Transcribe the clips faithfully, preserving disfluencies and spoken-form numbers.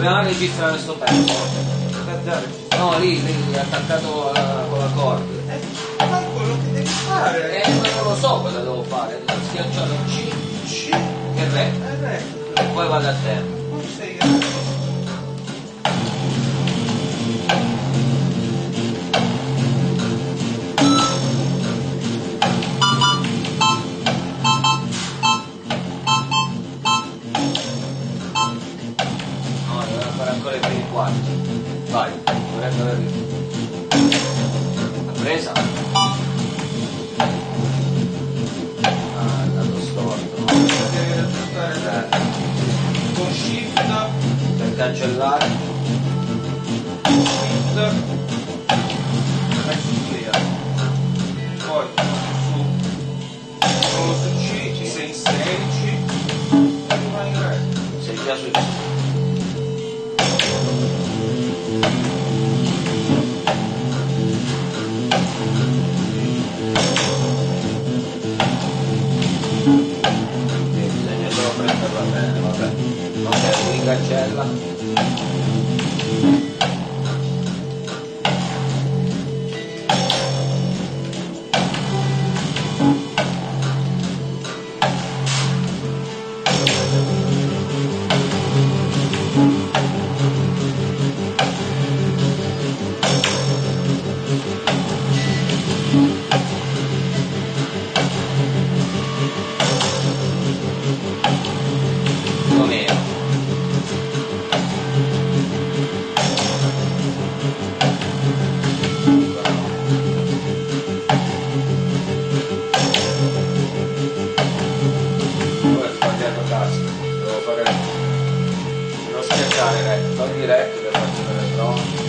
Proviamo a registrare questo pezzo. No, lì, lì, attaccato alla, con la corda. Eh, fai quello che devi fare. Eh, ma non lo so cosa devo fare. Devo schiacciare un C, C e Re, e Re. e poi vado a terra. Non sei Re. No, devo fare ancora i primi quarti. Vai, dovrebbe aver... La presa? Ah, è andato storto. Devi raggiungere Re. Con Shift. Per cancellare. Shift. Vai su clear. Poi su. Solo su C. sei in sedici. E rimani in Re. Sei già su C. Bisogna solo prenderla bene, vabbè. Ok, mi cancella. Com'era? Poi ho sbagliato tasto, devo fare... non schiacciare Re, togli Re che faccio vedere però.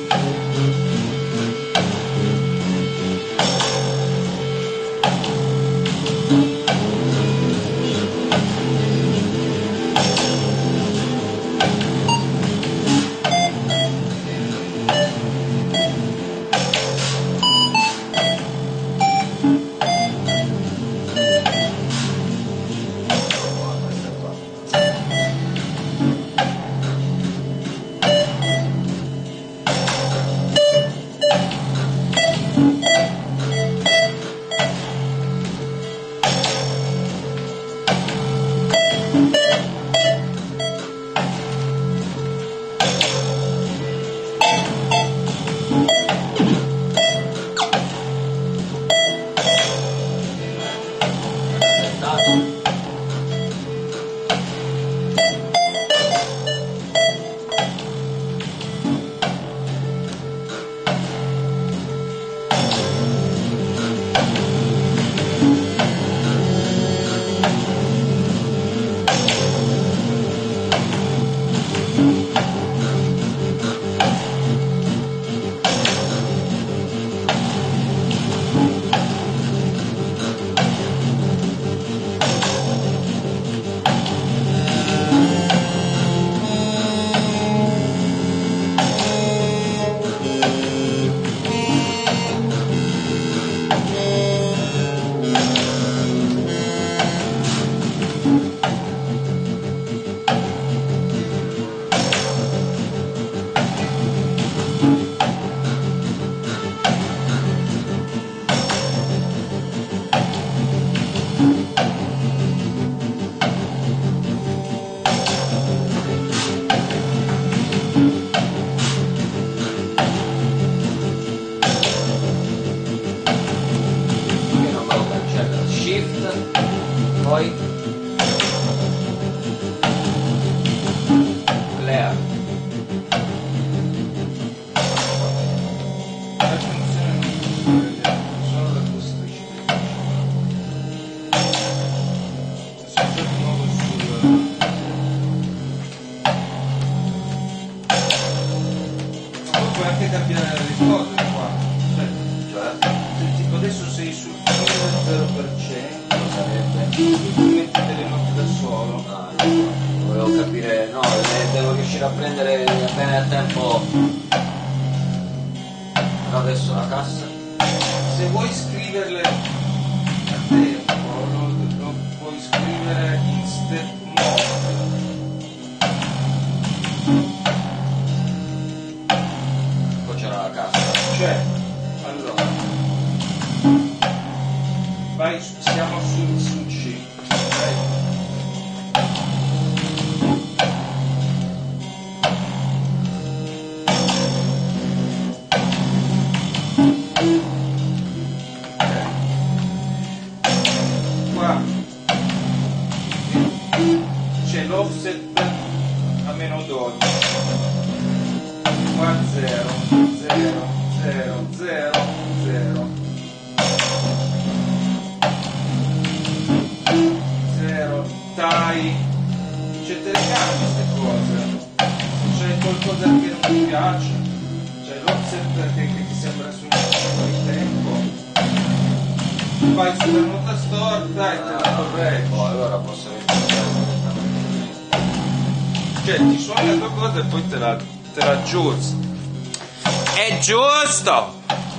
Poi Lea. Solo da questo sempre di nuovo sul... Ma poi puoi anche cambiare le cose qua. Cioè, Cioè? se tipo adesso sei sul zero per cento sarebbe metti delle note da solo. No, no, volevo capire, no, eh, devo riuscire a prendere bene a tempo. No, adesso la cassa. Se vuoi scriverle a tempo, lo, lo puoi scrivere in step mode. c'è l'offset a meno dodici, qua zero, zero, zero, zero, zero, zero, tai, c'è te le cambi queste cose, c'è qualcosa che non ti piace, c'è l'offset che, che ti sembra su un di tempo, vai sulla nota storta e te la correggi. Oh, allora posso Cioè ti suoni la tua cosa e poi te la, te la aggiusti. È giusto!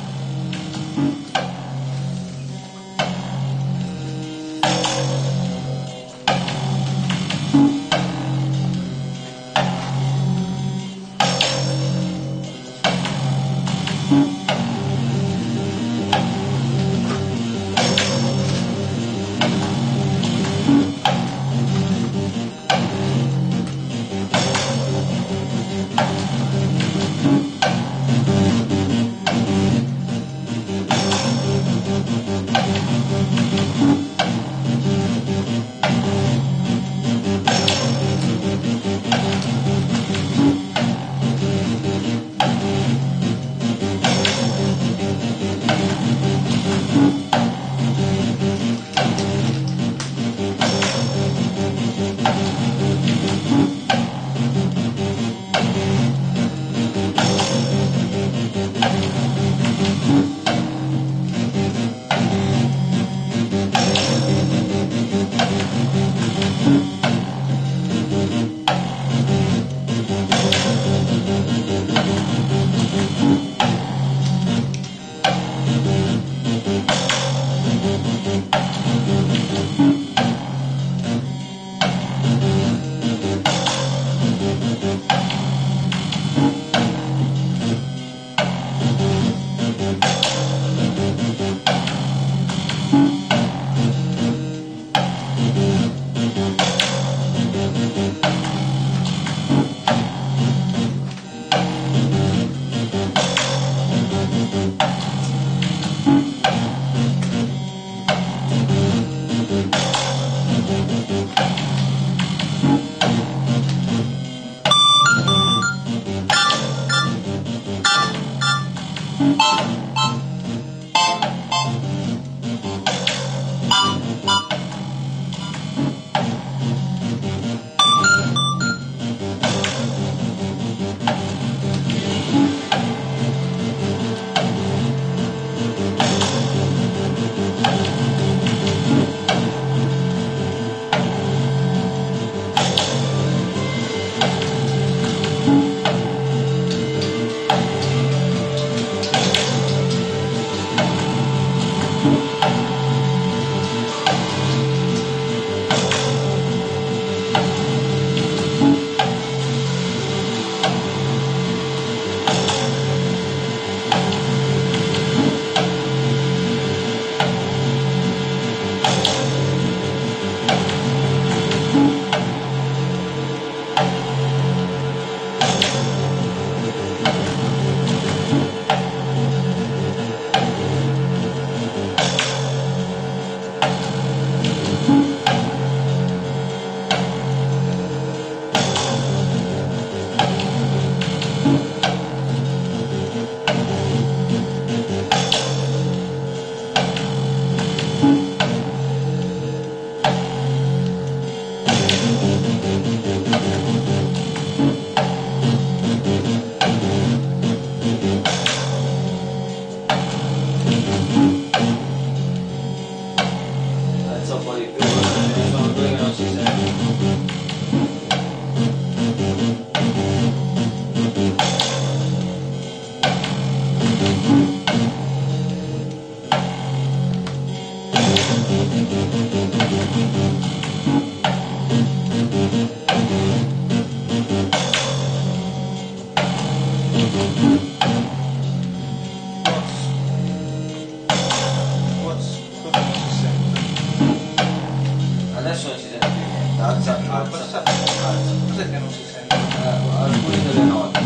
Adesso non si sente più niente, alza, Ah, alza, basta- alza. Cos'è che non si sente? Eh, alcune delle note.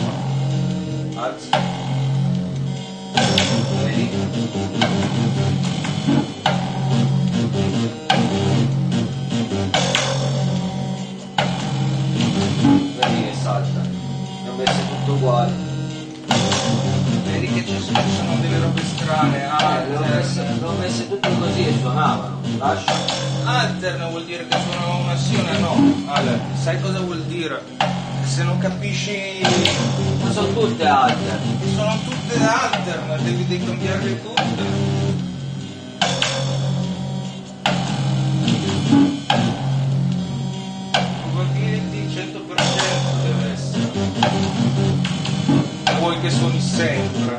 Alza. Vedi? uguali. Vedi che ci sono delle robe strane, Eh, le ho messe, alterne. le ho messe tutte così e suonavano. Lascia. Alterne vuol dire che suonano una sì o una no. Allora, sai cosa vuol dire? Che se non capisci Ma sono tutte alte. sono tutte alterne, devi, devi cambiarle tutte. Probability cento per cento deve essere. Vuoi che suoni sempre.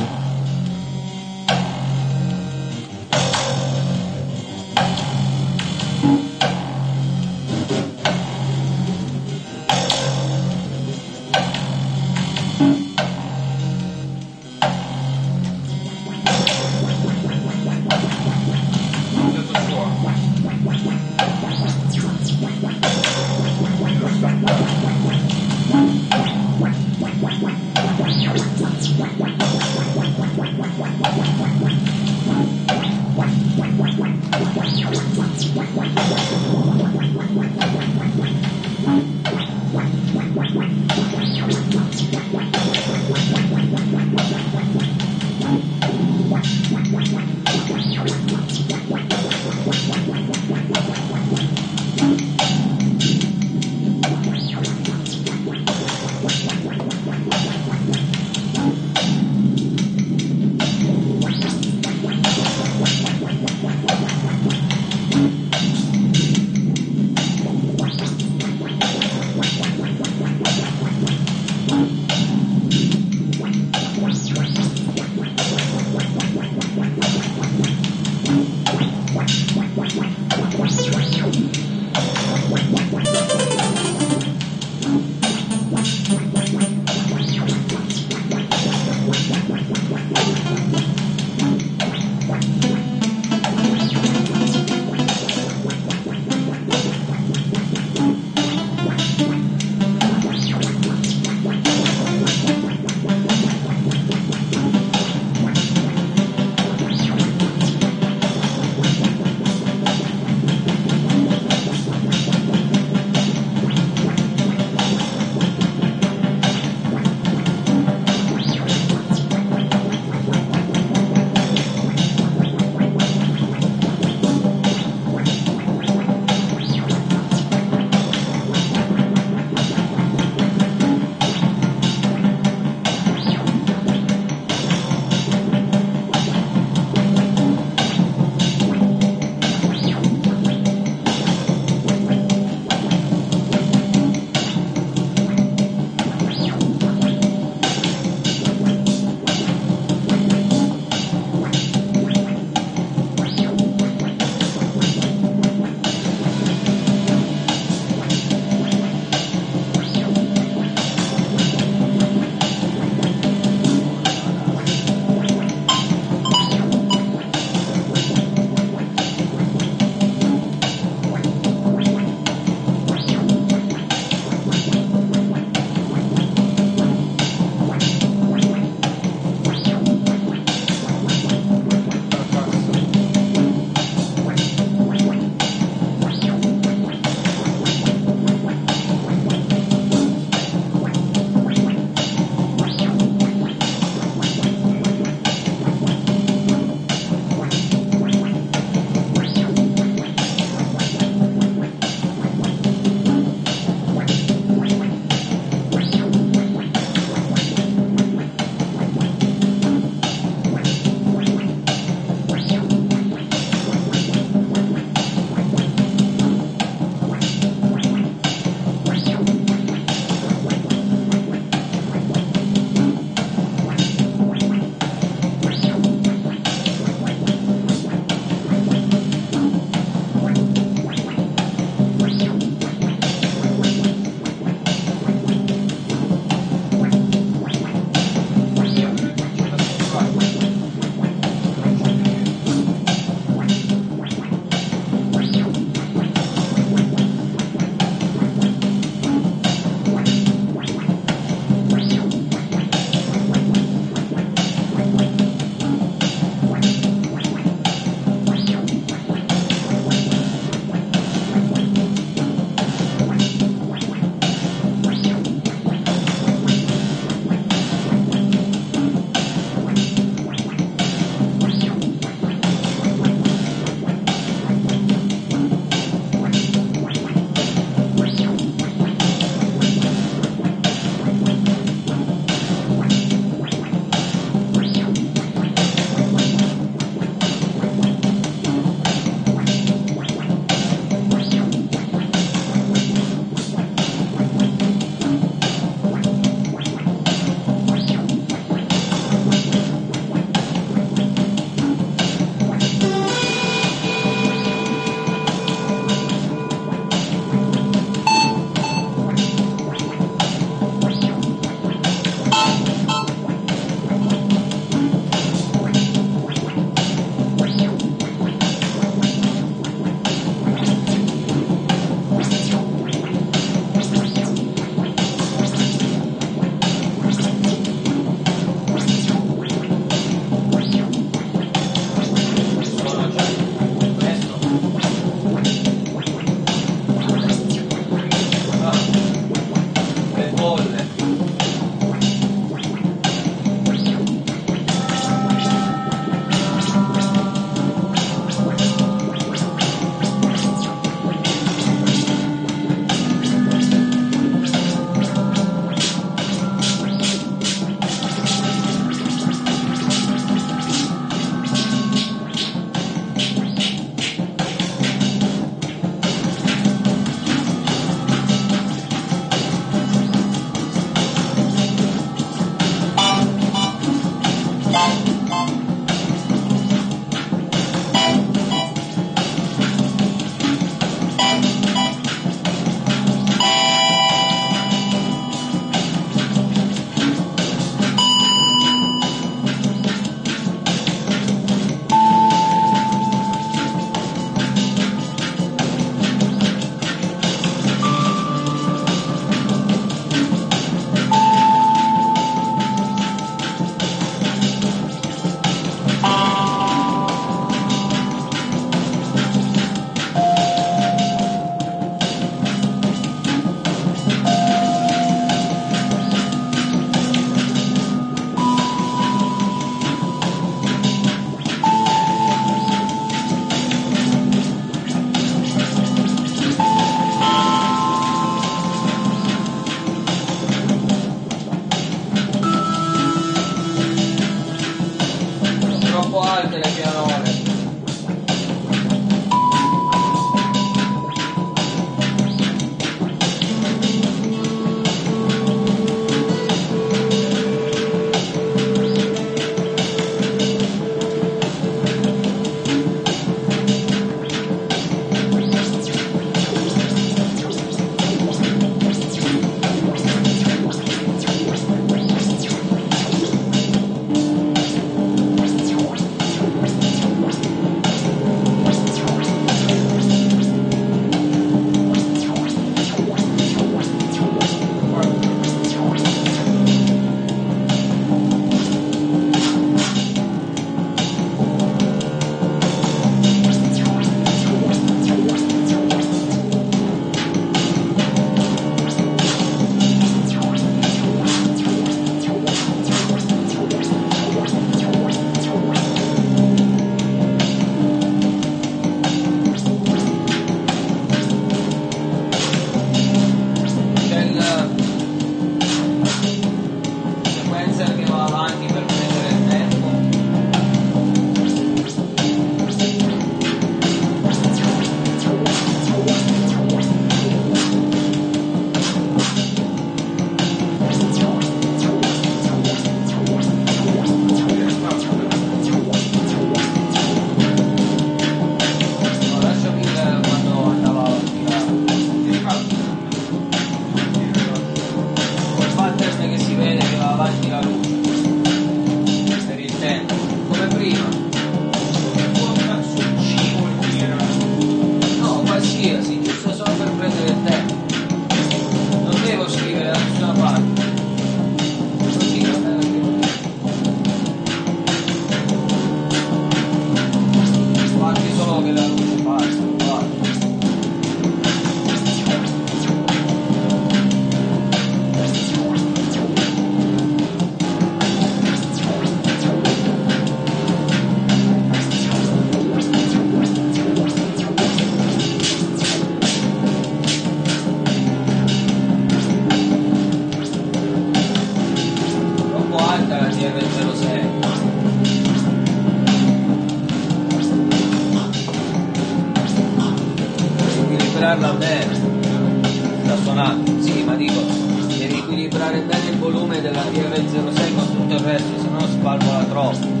equilibrarla bene. Sta suonando, sì, ma dico, devi equilibrare bene il volume della D R zero sei con tutto il resto, se no spalvola troppo.